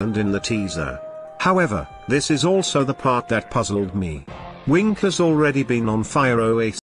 in the teaser. However, this is also the part that puzzled me. Wink has already been on Fire OA